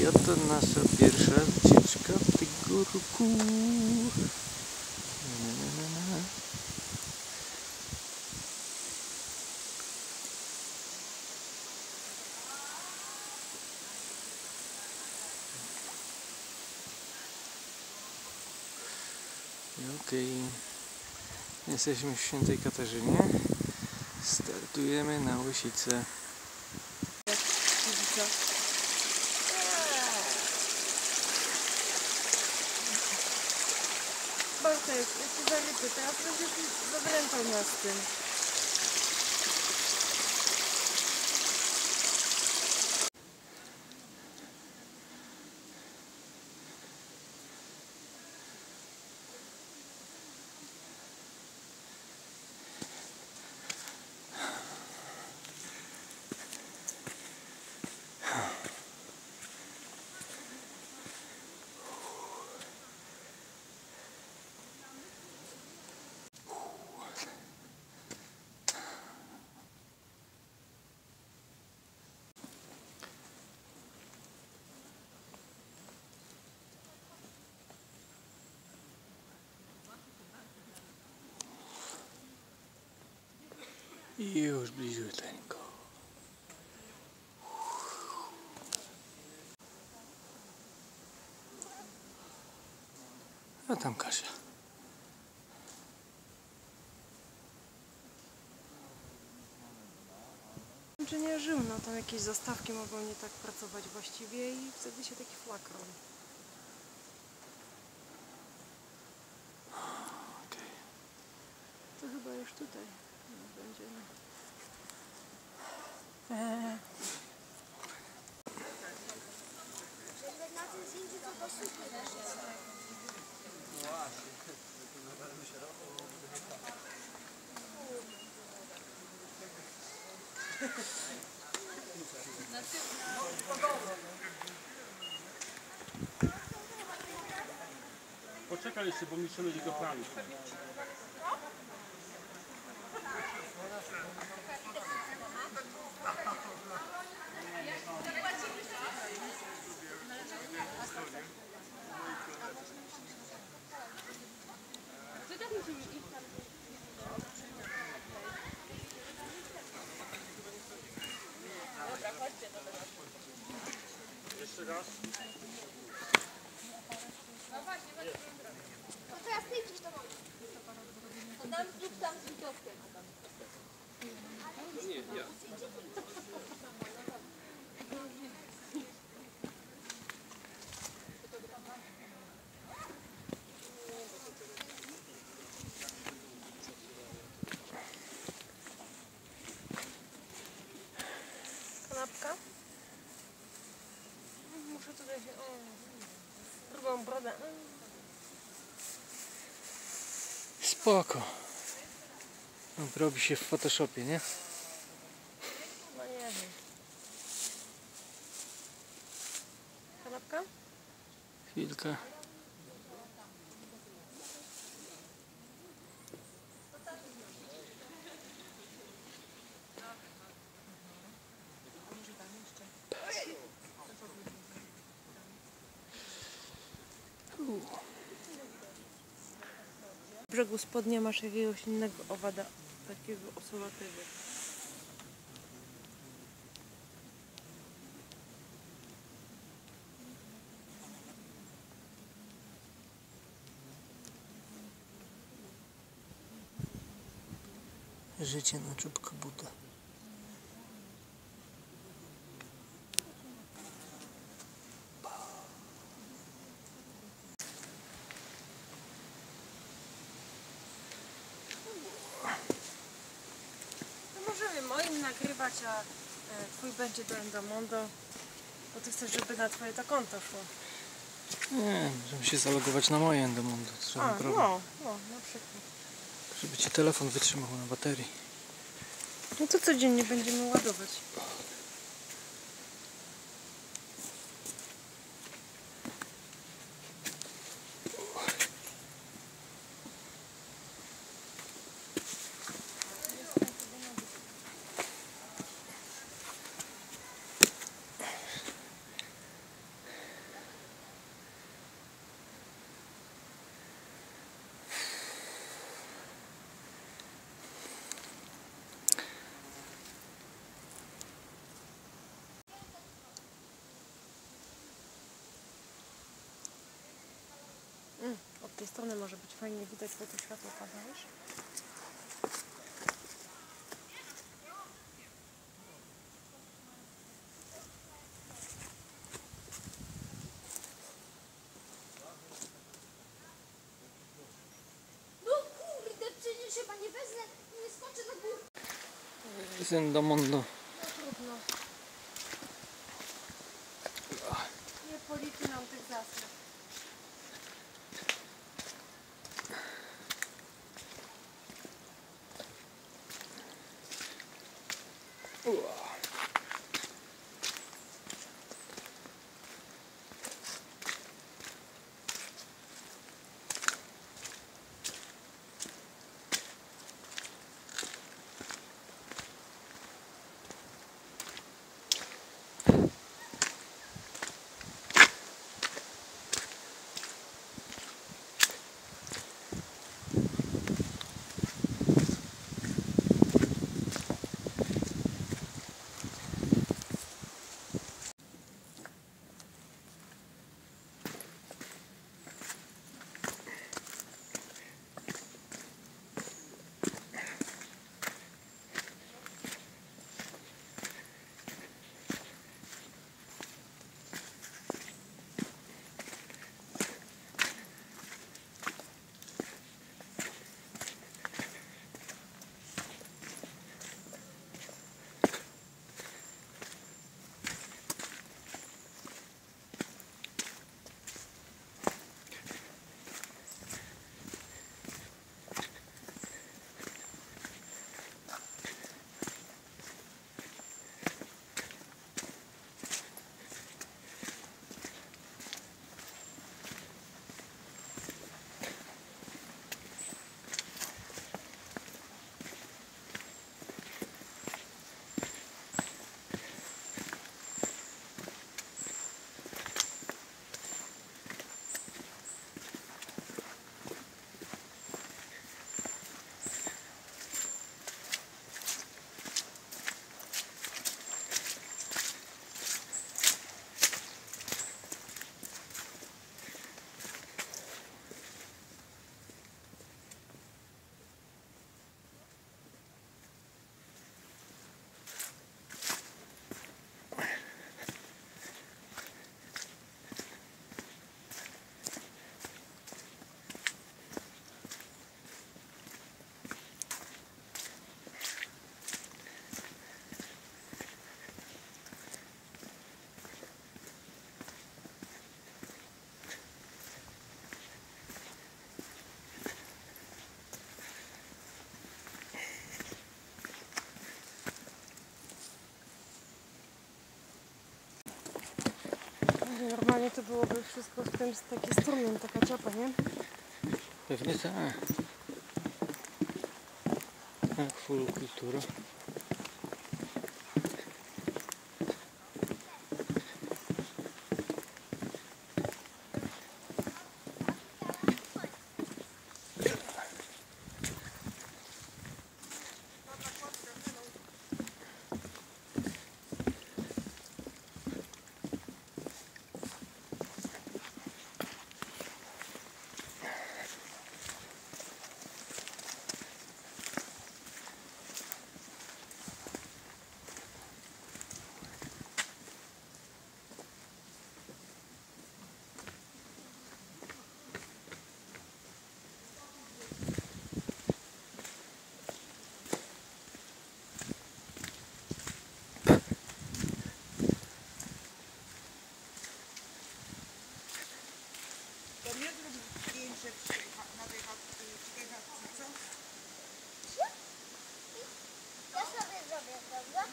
I oto nasza pierwsza wycieczka w tego roku. Okej. Jesteśmy w Świętej Katarzynie. Startujemy na Łysicę. Bartek, ja ci zaliczę, teraz będziesz zawręczał nas z tym. I już bliziuteńko. A tam Kasia. Czy nie żył, no tam jakieś zastawki mogą nie tak pracować właściwie i wtedy się taki flak robi. Okay. To chyba już tutaj będziemy. Poczekaj jeszcze, bo mi się będzie go planu. Jeszcze raz. No to ja z tej gdzieś to mam. To tam lub tam z widowkiem. Nie, ja. Kanapka? Muszę tutaj się... drugą brodę. Spoko. Robi się w Photoshopie, nie? No nie wiem. Kanapka? Chwilkę. W brzegu spodnie masz jakiegoś innego owada, takiego osolotego. Życie na czubku buta. No możemy moim nagrywać, a twój będzie do Endomondo, bo ty chcesz, żeby na twoje to konto szło. Nie, żeby się zalogować na moje Endomondo. A, no, na przykład. Żeby ci telefon wytrzymał na baterii. No to codziennie będziemy ładować. tej strony może być fajnie widać, bo tu światło pada, wiesz? No kurde, przecież chyba nie wezmę, nie skoczę na górę. Zendomondo. No trudno. Nie policzy nam tych zasad. Normalnie to byłoby wszystko w tym taki strumień, taka ciapa, nie? Pewnie tak. Jak full kultura. Ja sobie zrobię, prawda?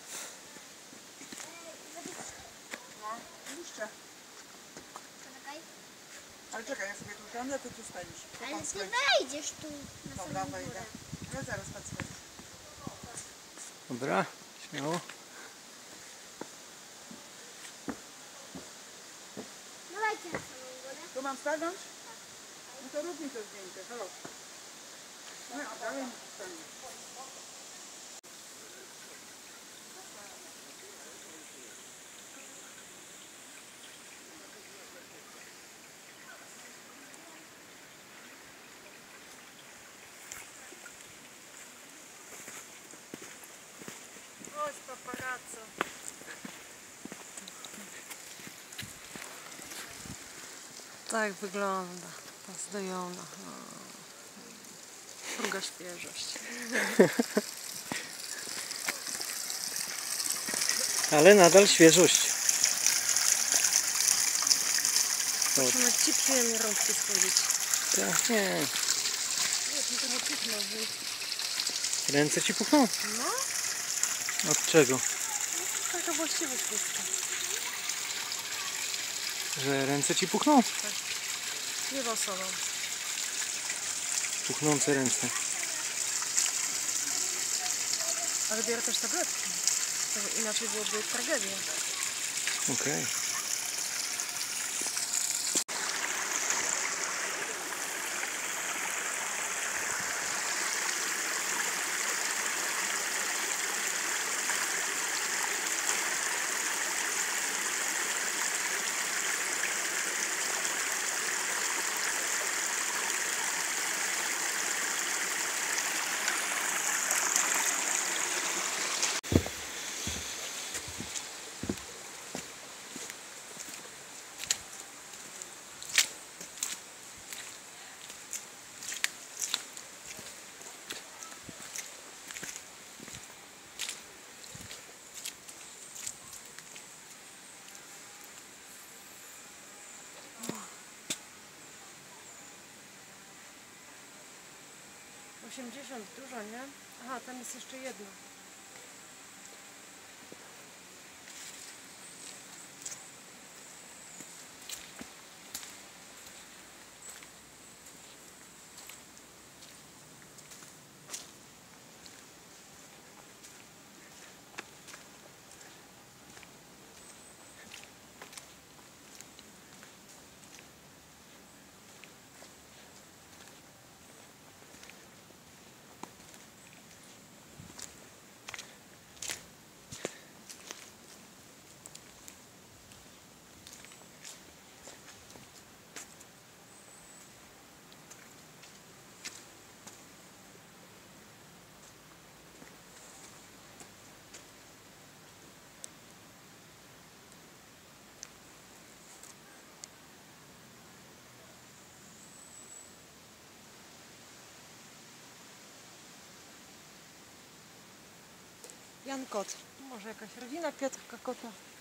Jeszcze. Poczekaj. Ale czekaj, ja sobie tu siądę, to tu staniesz. To Ale pan ty schodzi. wejdziesz tu na Dobra, samą wejdę. górę. Ja zaraz pan schodzi. Dobra, śmiało. Dawajcie na samą górę. Tu mam stanąć? No to rób mi to zdjęcie, halo. No, dalej mi stanie. A co? Tak wygląda ta zdojona. Druga świeżość. Ale nadal świeżość. Musimy ci przyjemnie rączki schodzić. Tak, nie. Wiesz, mi to nie pichnął, więc... Ręce ci puchną? No, Od czego? taka właściwość ludzka. Że ręce ci puchną? Nie osobą. Puchnące ręce. Ale biorę też tabletki. To inaczej byłoby tragedia. Okej. No. 80 dużo, nie? Aha, tam jest jeszcze jedno. Jan Kot. Może jakaś rodzina Piotrka Kota.